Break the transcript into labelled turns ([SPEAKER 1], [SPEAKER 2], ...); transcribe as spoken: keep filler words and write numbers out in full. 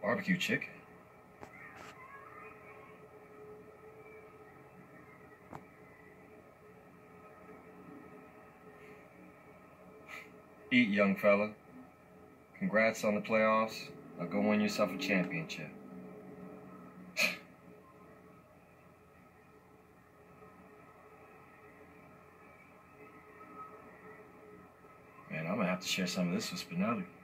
[SPEAKER 1] Barbecue chicken. Eat, young fella. Congrats on the playoffs. Now go win yourself a championship. Man, I'm gonna have to share some of this with Spinelli.